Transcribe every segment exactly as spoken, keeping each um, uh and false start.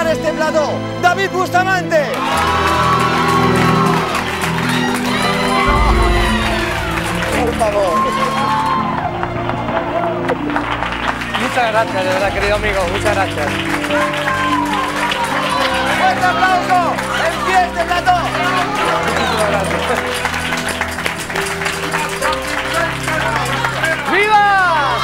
llenar este plató, David Bustamante. Por favor. Muchas gracias, de verdad, querido amigo, muchas gracias. ¡Fuerte aplauso! ¡En pie este plató! Muchísimas gracias. ¡Viva!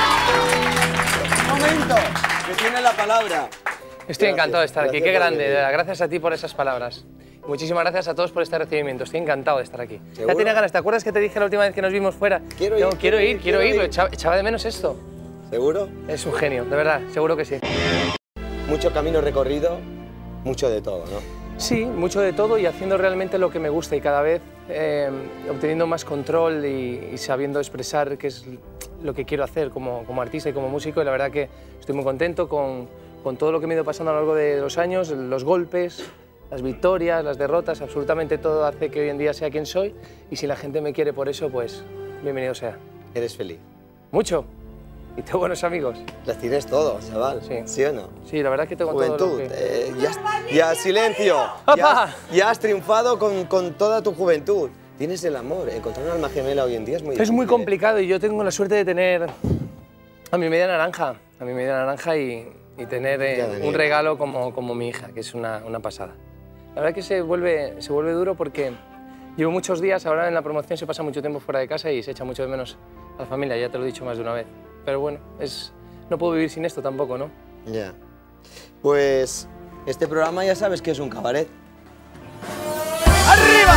Un momento, que tiene la palabra. Estoy encantado de estar aquí, qué grande, de verdad. Gracias a ti por esas palabras. Muchísimas gracias a todos por este recibimiento, estoy encantado de estar aquí. ¿Seguro? Ya tenía ganas, ¿te acuerdas que te dije la última vez que nos vimos fuera? Quiero ir, Yo, quiero ir, quiero, quiero ir, ir. Echaba, echaba de menos esto. ¿Seguro? Es un genio, de verdad, seguro que sí. Mucho camino recorrido, mucho de todo, ¿no? Sí, mucho de todo y haciendo realmente lo que me gusta y cada vez eh, obteniendo más control y, y sabiendo expresar qué es lo que quiero hacer como, como artista y como músico, y la verdad que estoy muy contento con, con todo lo que me ha ido pasando a lo largo de los años, los golpes, las victorias, las derrotas, absolutamente todo hace que hoy en día sea quien soy, y si la gente me quiere por eso, pues bienvenido sea. Eres feliz. Mucho. Y tengo buenos amigos. Las tienes todo, chaval. Sí. ¿Sí o no? Sí, la verdad es que tengo todo Juventud. lo que... eh, ya, ya, silencio. ¡Opa! Ya, has- ya has triunfado con, con toda tu juventud. Tienes el amor. Encontrar un alma gemela hoy en día es muy Es difícil. muy ¿eh? complicado y yo tengo la suerte de tener a mi media naranja, a mi media naranja y, y tener eh, Ya, Daniel. un regalo como, como mi hija, que es una, una pasada. La verdad que se vuelve, se vuelve duro porque llevo muchos días, ahora en la promoción se pasa mucho tiempo fuera de casa y se echa mucho de menos a la familia, ya te lo he dicho más de una vez. Pero bueno, es, no puedo vivir sin esto tampoco, ¿no? Ya. Pues este programa ya sabes que es un cabaret. ¡Arriba!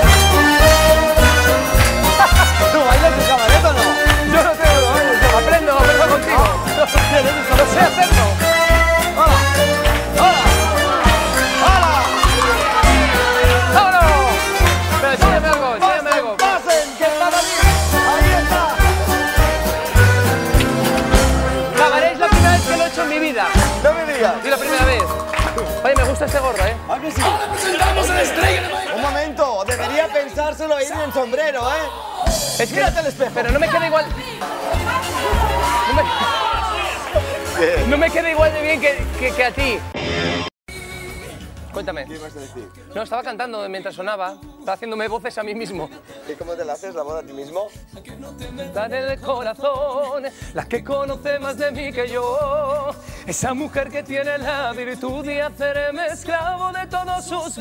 ¿Tú bailas el cabaret o no? Yo no tengo, vamos, yo aprendo, aprendo contigo. No sé hacerlo. ¡Hola! ¡Hola! ¡Hola! ¡Vámonos! Pero enséñame algo, enséñame algo. ¡Pasen! ¡Que está David! ¡Ahí está! Cabaret es la primera vez que lo he hecho en mi vida. ¡No me digas! Y la primera vez. Oye, me gusta este gorro, ¿eh? ¿Ah, que sí? Un momento, debería pensárselo e ir en sombrero, ¿eh? Es que, Mírate al espejo. pero no me queda igual. No me, no me queda igual de bien que, que, que a ti. Cuéntame. ¿Qué ibas a decir? No, estaba cantando mientras sonaba. Estaba haciéndome voces a mí mismo. ¿Y cómo te la haces la voz a ti mismo? Dale el corazón, la que conoce más de mí que yo. Esa mujer que tiene la virtud de hacerme esclavo de todos sus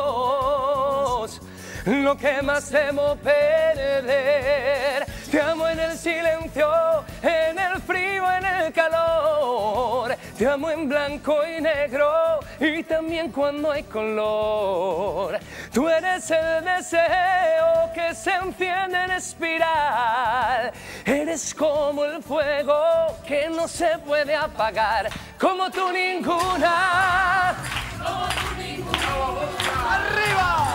besos. Lo que más temo perder. Te amo en el silencio, en el frío, en el calor. Te amo en blanco y negro y también cuando hay color. Tú eres el deseo que se enciende en espiral. Eres como el fuego que no se puede apagar. Como tú ninguna. Como tú ninguna. ¡Arriba!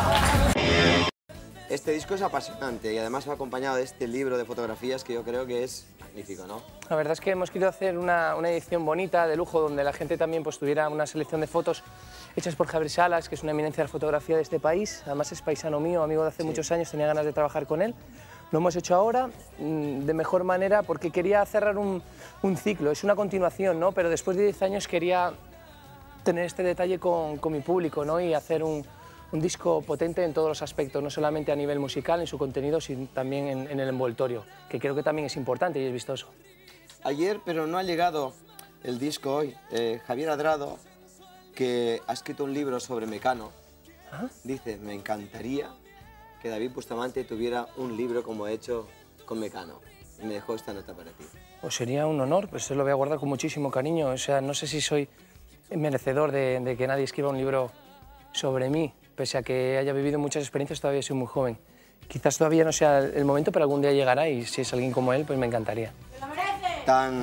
Este disco es apasionante y además va acompañado de este libro de fotografías que yo creo que es magnífico, ¿no? La verdad es que hemos querido hacer una, una edición bonita, de lujo, donde la gente también pues, tuviera una selección de fotos hechas por Javier Salas, que es una eminencia de la fotografía de este país. Además es paisano mío, amigo de hace Sí. muchos años, tenía ganas de trabajar con él. Lo hemos hecho ahora mm, de mejor manera porque quería cerrar un, un ciclo. Es una continuación, ¿no? Pero después de diez años quería tener este detalle con, con mi público, ¿no? Y hacer un, un disco potente en todos los aspectos, no solamente a nivel musical, en su contenido, sino también en, en el envoltorio, que creo que también es importante y es vistoso. Ayer, pero no ha llegado el disco hoy, eh, Javier Adrado, que ha escrito un libro sobre Mecano, ¿Ah? dice, me encantaría que David Bustamante tuviera un libro como he hecho con Mecano. Y me dejó esta nota para ti. Pues sería un honor, pues se lo voy a guardar con muchísimo cariño. O sea, no sé si soy merecedor de, de que nadie escriba un libro sobre mí, pese a que haya vivido muchas experiencias, todavía soy muy joven. Quizás todavía no sea el momento, pero algún día llegará y si es alguien como él, pues me encantaría. Tan...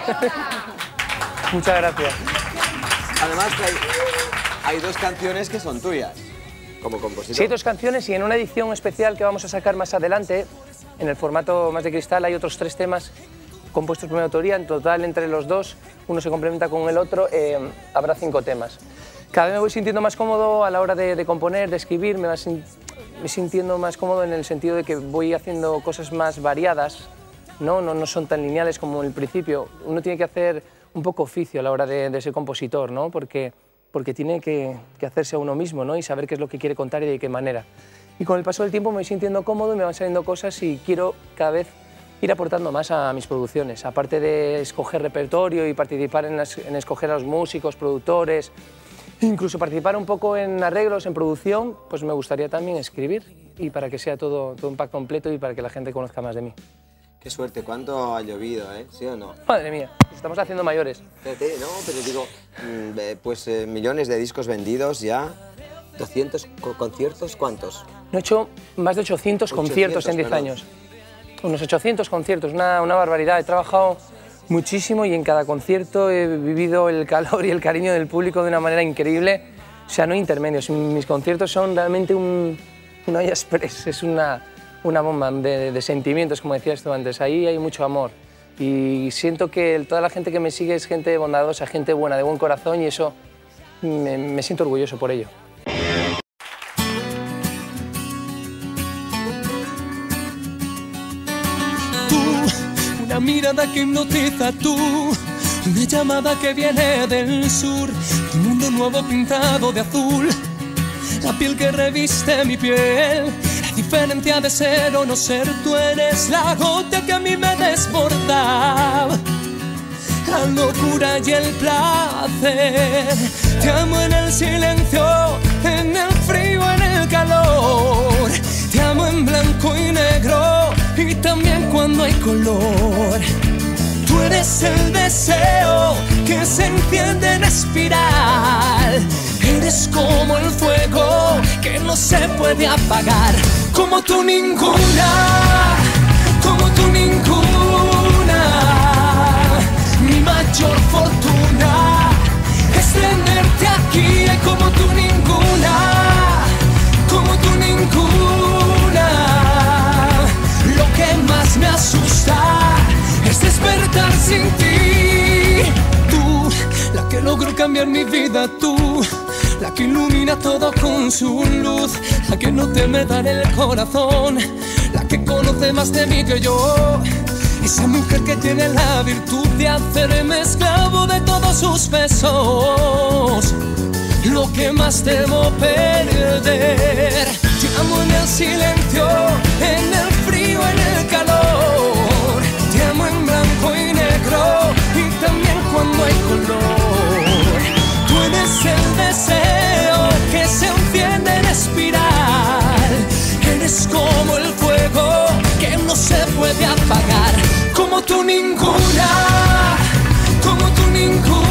Muchas gracias. Además, hay, hay dos canciones que son tuyas, como compositor. Sí, hay dos canciones y en una edición especial que vamos a sacar más adelante, en el formato más de cristal, hay otros tres temas compuestos por mi autoría. En total, entre los dos, uno se complementa con el otro, eh, habrá cinco temas. Cada vez me voy sintiendo más cómodo a la hora de, de componer, de escribir, me voy sintiendo más cómodo en el sentido de que voy haciendo cosas más variadas, ¿no? No, no son tan lineales como en el principio. Uno tiene que hacer un poco oficio a la hora de, de ser compositor, ¿no? Porque porque tiene que, que hacerse a uno mismo, ¿no? Y saber qué es lo que quiere contar y de qué manera. Y con el paso del tiempo me voy sintiendo cómodo y me van saliendo cosas y quiero cada vez ir aportando más a mis producciones. Aparte de escoger repertorio y participar en, las, en escoger a los músicos, productores, incluso participar un poco en arreglos, en producción, pues me gustaría también escribir y para que sea todo, todo un pack completo y para que la gente conozca más de mí. Qué suerte, ¿cuánto ha llovido, eh? ¿Sí o no? Madre mía, estamos haciendo mayores. Fíjate, no, pero digo, pues eh, millones de discos vendidos ya, doscientos conciertos, ¿cuántos? No he hecho más de ochocientos, ochocientos conciertos en diez años. Unos ochocientos conciertos, una, una barbaridad. He trabajado muchísimo y en cada concierto he vivido el calor y el cariño del público de una manera increíble. O sea, no hay intermedios. Mis conciertos son realmente un, un olla express, es una, una bomba de, de sentimientos, como decías tú antes. Ahí hay mucho amor y siento que toda la gente que me sigue es gente bondadosa, gente buena, de buen corazón y eso me, me siento orgulloso por ello. Una mirada que hipnotiza tú, una llamada que viene del sur, un mundo nuevo pintado de azul, la piel que reviste mi piel, la diferencia de ser o no ser, tú eres la gota que a mí me desborda, la locura y el placer, te amo en el silencio, en el frío, en el calor, te amo en blanco y negro y también cuando hay color. Tú eres el deseo que se enciende en espiral. Eres como el fuego que no se puede apagar. Como tú ninguna, como tú ninguna. Mi mayor fortuna es tenerte aquí. Como tú ninguna, como tú ninguna. Lo que más me asusta es despertar sin ti. Tú, la que logró cambiar mi vida, tú, la que ilumina todo con su luz, la que no teme dar el corazón, la que conoce más de mí que yo, esa mujer que tiene la virtud de hacerme esclavo de todos sus besos. Lo que más temo perder, te amo en el silencio, en el frío, en el calor, te amo en blanco y negro y también cuando hay color. Tú eres el deseo que se enciende en espiral, eres como el fuego que no se puede apagar. Como tú ninguna, como tú ninguna.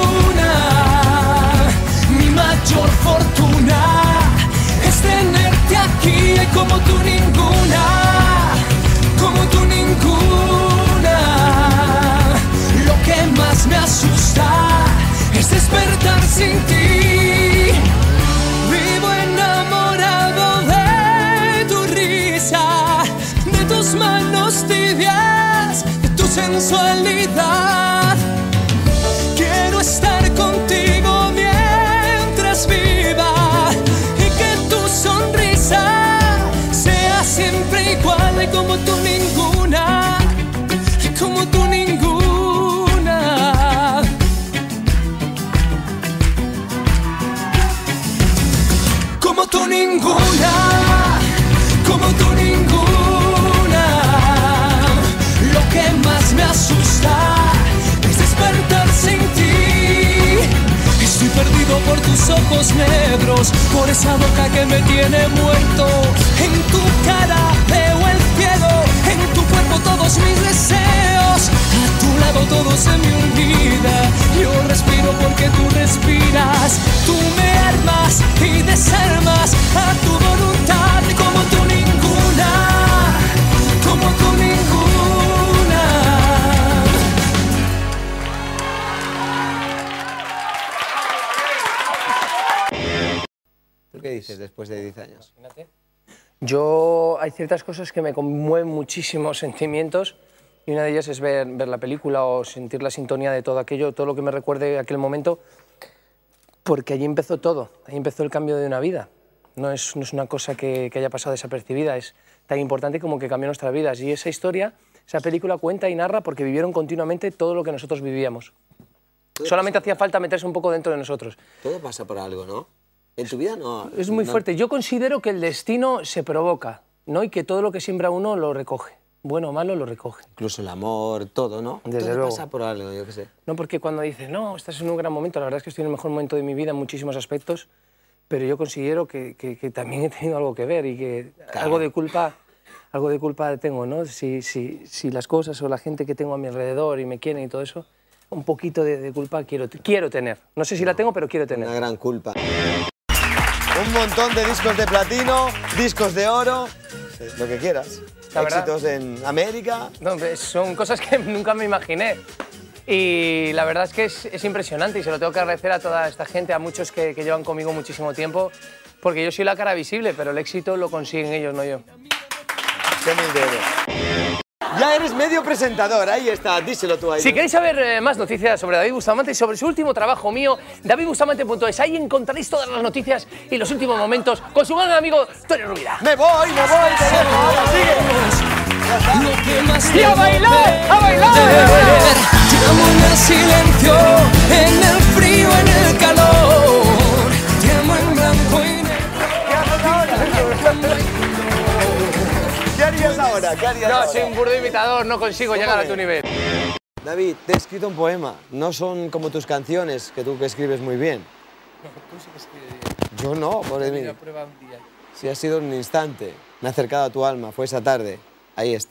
Mi mayor fortuna es tenerte aquí, como tú ninguna, como tú ninguna. Lo que más me asusta es despertar sin ti. Vivo enamorado de tu risa, de tus manos tibias, de tu sensualidad. Quiero estar contigo mientras viva y que tu sonrisa sea siempre igual. Y como tú ninguna, y como tú ninguna. Como tú ninguna, como tú ninguna. Lo que más me asusta es despertar sin ti. Estoy perdido por tus ojos negros, por esa boca que me tiene muerto. En tu cara veo el cielo, en tu cuerpo todos mis deseos. A tu lado todo se me olvida, yo respiro porque tú respiras. Tú me armas y desarmas a tu voluntad. Como tú ninguna, como tú ninguna. ¿Tú qué dices después de diez años? Yo, hay ciertas cosas que me conmueven muchísimos sentimientos y una de ellas es ver, ver la película o sentir la sintonía de todo aquello, todo lo que me recuerde aquel momento, porque allí empezó todo, allí empezó el cambio de una vida. No es, no es una cosa que, que haya pasado desapercibida, es tan importante como que cambió nuestras vidas. Y esa historia, esa película cuenta y narra porque vivieron continuamente todo lo que nosotros vivíamos. Solamente hacía falta meterse un poco dentro de nosotros. Todo pasa por algo, ¿no? En tu vida no... Es muy no... fuerte. Yo considero que el destino se provoca, ¿no? Y que todo lo que siembra uno lo recoge. Bueno o malo lo recoge. Incluso el amor, todo, ¿no? Desde todo luego. pasa por algo, yo qué sé. No, porque cuando dices, no, estás en un gran momento, la verdad es que estoy en el mejor momento de mi vida en muchísimos aspectos, pero yo considero que, que, que también he tenido algo que ver y que Claro. algo de culpa... Algo de culpa tengo, ¿no? Si, si, si las cosas o la gente que tengo a mi alrededor y me quieren y todo eso, un poquito de, de culpa quiero, quiero tener. No sé si la tengo, pero quiero tener. Una gran culpa. Un montón de discos de platino, discos de oro, lo que quieras. La verdad. Éxitos en América. No, son cosas que nunca me imaginé. Y la verdad es que es, es impresionante y se lo tengo que agradecer a toda esta gente, a muchos que, que llevan conmigo muchísimo tiempo, porque yo soy la cara visible, pero el éxito lo consiguen ellos, no yo. Qué humilde eres. Ya eres medio presentador, ahí está, díselo tú ahí. Si queréis saber eh, más noticias sobre David Bustamante y sobre su último trabajo mío, david bustamante punto es, ahí encontraréis todas las noticias y los últimos momentos con su gran amigo Tony Rovira. Me voy, me voy, te dejo, ahora sigue. Lo que más ¡Y a bailar, a bailar! Te amo en el silencio, en el frío, en el calor. Te amo en blanco y negro. ¿Qué harías ahora? ¿Qué harías No, ahora? soy un burdo imitador, no consigo llegar a tu nivel. David, te he escrito un poema. No son como tus canciones, que tú que escribes muy bien. Tú sí que escribes. Yo no, por mí. Prueba un día. Sí, ha sido un instante. Me he acercado a tu alma, fue esa tarde. Ahí está.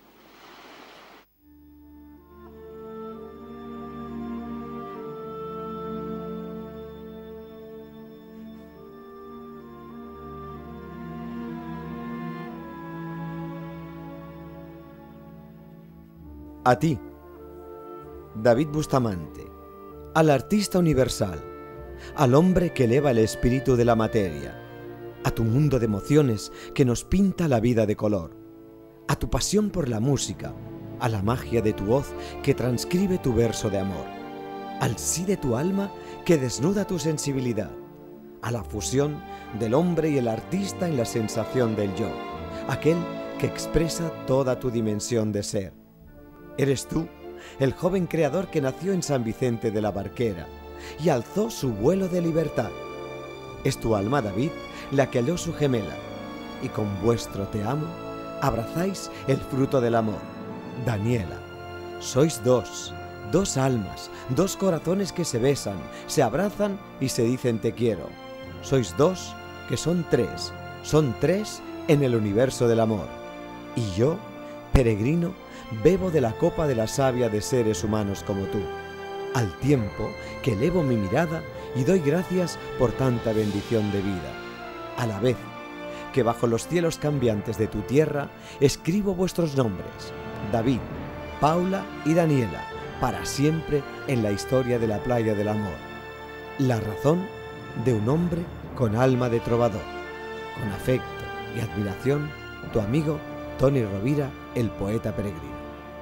A ti, David Bustamante, al artista universal, al hombre que eleva el espíritu de la materia, a tu mundo de emociones que nos pinta la vida de color, a tu pasión por la música, a la magia de tu voz que transcribe tu verso de amor, al sí de tu alma que desnuda tu sensibilidad, a la fusión del hombre y el artista en la sensación del yo, aquel que expresa toda tu dimensión de ser. Eres tú, el joven creador que nació en San Vicente de la Barquera y alzó su vuelo de libertad. Es tu alma, David, la que halló su gemela, y con vuestro te amo, abrazáis el fruto del amor. Daniela, sois dos, dos almas, dos corazones que se besan, se abrazan y se dicen te quiero. Sois dos que son tres, son tres en el universo del amor. Y yo, peregrino, bebo de la copa de la savia de seres humanos como tú, al tiempo que elevo mi mirada y doy gracias por tanta bendición de vida, a la vez que bajo los cielos cambiantes de tu tierra escribo vuestros nombres, David, Paula y Daniela, para siempre en la historia de la playa del amor. La razón de un hombre con alma de trovador. Con afecto y admiración, tu amigo Tony Rovira, el poeta peregrino.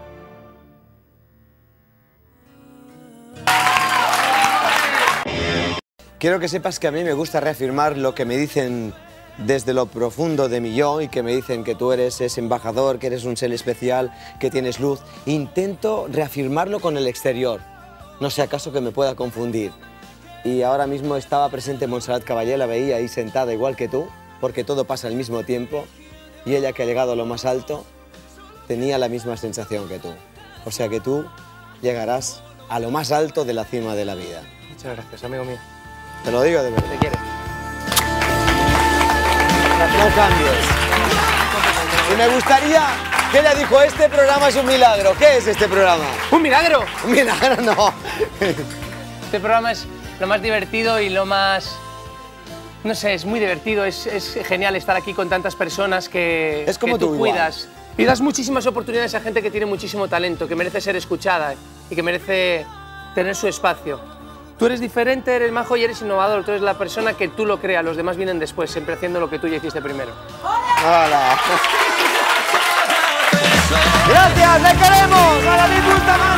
Quiero que sepas que a mí me gusta reafirmar lo que me dicen desde lo profundo de mi yo y que me dicen que tú eres ese embajador, que eres un ser especial, que tienes luz. Intento reafirmarlo con el exterior, no sea acaso que me pueda confundir. Y ahora mismo estaba presente Montserrat Caballé, la veía ahí sentada igual que tú, porque todo pasa al mismo tiempo, y ella que ha llegado a lo más alto tenía la misma sensación que tú. O sea que tú llegarás a lo más alto de la cima de la vida. Muchas gracias, amigo mío. Te lo digo de verdad. Te quiere. No cambies. Y me gustaría que ella dijo, este programa es un milagro. ¿Qué es este programa? ¡Un milagro! Un milagro no. Este programa es lo más divertido y lo más... No sé, es muy divertido, es, es genial estar aquí con tantas personas que, Es como que tú tú cuidas. Y das muchísimas oportunidades a gente que tiene muchísimo talento, que merece ser escuchada y que merece tener su espacio. Tú eres diferente, eres majo y eres innovador. Tú eres la persona que tú lo creas, los demás vienen después, siempre haciendo lo que tú ya hiciste primero. Hola. Gracias, le queremos a David Bustamante.